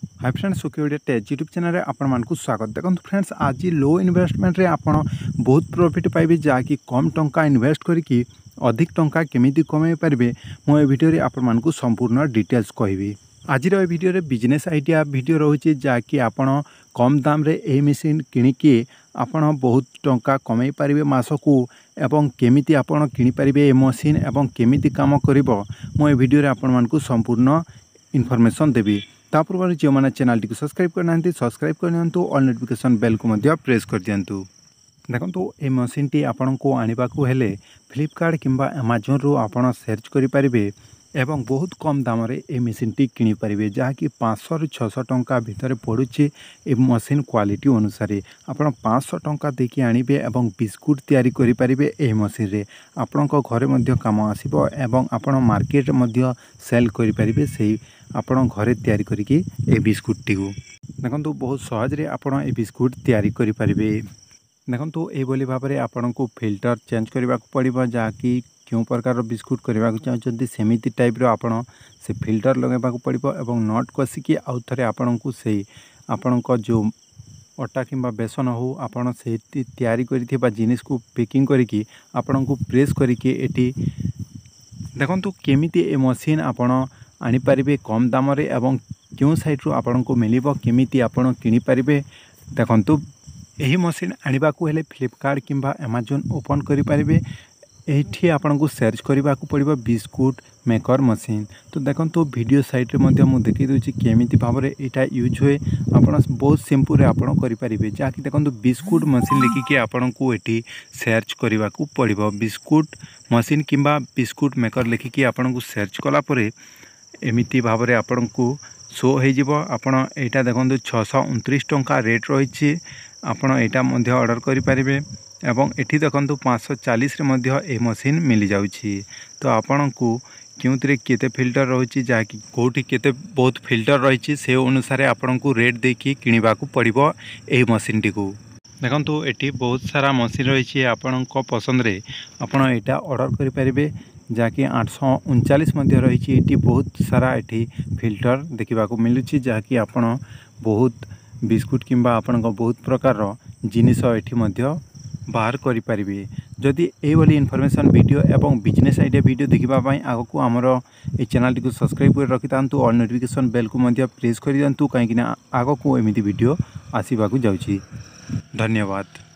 हाय friends security tech YouTube channel आपण मानकु स्वागत। देखो फ्रेंड्स आज लो इन्वेस्टमेंट रे आपण बहुत प्रॉफिट पाइबे जहाँकि कम टंका इन्वेस्ट करिकी अधिक टंका केमिति कमाई पारे मो ए वीडियो रे आपण मानकु संपूर्ण डिटेल्स कहबी। आज ए वीडियो रे बिजनेस आइडिया वीडियो रोचे जहाँकि आपण कम दाम रे ए मशीन किनिकी आपण बहुत टंका कमाई पारे मासकू एवं केमिति आपण किनि पारे ए मशीन एवं केमिति काम करिवो मो ए वीडियो रे आपण मानकु संपूर्ण इनफॉरमेशन देबी। तापूर्व जो मैंने चैनल टी सब्सक्राइब करना सब्सक्राइब करनी ऑल नोटिफिकेशन बेल को प्रेस कर दिंतु। देखो ये मशीन टी आपण को आने को हेले फ्लिपकार्ट किंबा अमेजन रू आपण सर्च करें एवं बहुत कम दाम रे ए मशीन टी किनि पारिबे जहाँकि 500 ରୁ 600 टंका भितर पड़ुछि ए मशीन क्वालिटी अनुसार आपण 500 टंका देकी आनिबे एवं बिस्कुट तैयारी करि पारिबे ए मशीन रे आपण को घरे मध्य काम आसीबो एवं आपण मार्केट मध्य सेल करि पारिबे सेही आपण घरे तैयारी करिकी ए बिस्कुट टी को देखंतु बहुत सहज रे आपण ए बिस्कुट तैयारी करि पारिबे। देखंतु ए बोली भाबरे रे आपण को फिल्टर चेंज करबा को पड़िबो जहाँकि क्यों प्रकार बिस्कुट करने को चाहते सेमिति टाइप आपण से फिल्टर लगेबा को पड़िबो एवं नट कसिकी आउ थरे आपण को से आपण को जो अटा किंबा बेसन हो आपण से तैयारी करिथिबा जिनिस को पैकिंग करिकी आपण को प्रेस करिकी एटी देखंतु केमिति ए मशीन आपण आनी पारिबे कम दाम रे एवं क्यों साइड रो आपण को मिलिबो केमिति आपण किनि पारिबे। देखंतु एही मशीन आनिबा को हेले फ्लिपकार्ट किंबा अमेजन ओपन करि पारिबे एठी आपन को सर्च करबा को पड़िबो बिस्कुट मेकर मशीन। तो देखंतु वीडियो साइट रे मध्य मु देखि दोछि केमिति भाबरे एटा यूज होए आपन बहुत सिंपल रे आपन करि परिबे जाकि देखंतु बिस्कुट मशीन लिखि के आपन को एठी सर्च करबा को पड़िबो बिस्कुट मशीन किंबा बिस्कुट मेकर लिखि के आपन को सर्च कला परे एमिति भाबरे आपन को शो हो जिवो। आपन एटा देखंतु 629 टंका रेट रहिछि आपन एटा मध्य ऑर्डर करि परिबे एवं एठी देखंतु 540 रे मध्य ए मशीन मिल जाउछि। तो आपन को क्योंतरे केते फिल्टर रहुछि जाकि कोठी केते बहुत फिल्टर रहिछि से अनुसार आपन को रेट देखि किनिबा को पड़िबो ए मशीन टी को। देखंतु एठी बहुत सारा मशीन रहिछि आपन को पसंद रे आपन एटा ऑर्डर करि परिबे जाकि 839 मध्य रहिछि। एठी बहुत सारा एठी फिल्टर देखिबा को मिलुछि जाकि आपन बहुत बिस्कुट किंबा आपन को बहुत प्रकार रो जिनिस एठी मध्य बाहर करि परिबे। जदि ए वाली इनफॉरमेशन वीडियो एवं बिजनेस आइडिया वीडियो देखिबा पई आगो हमर ए चैनल को सब्सक्राइब कर रखि तांतु ऑल नोटिफिकेशन बेल को मध्य प्रेस करि दियंतु काहेकि ना आगो को एमिति वीडियो आसीबा को जाउछि। धन्यवाद।